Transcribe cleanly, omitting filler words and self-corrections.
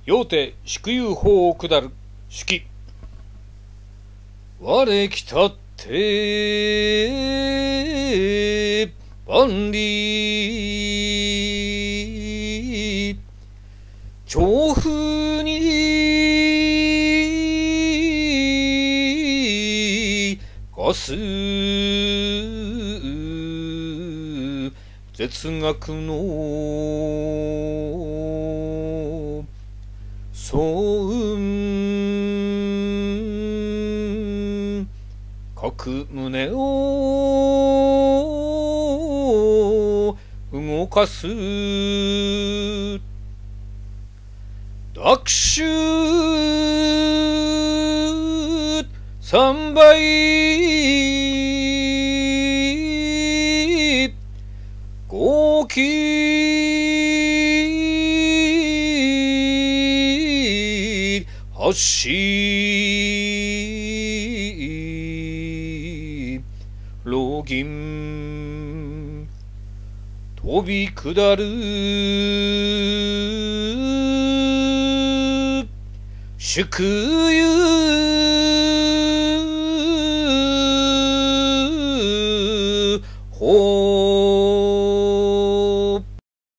両手祝友法を下る式。我きたって万里調布に化す絶学の相雲各胸を動かす握手三倍豪気発し浪銀飛び下る祝友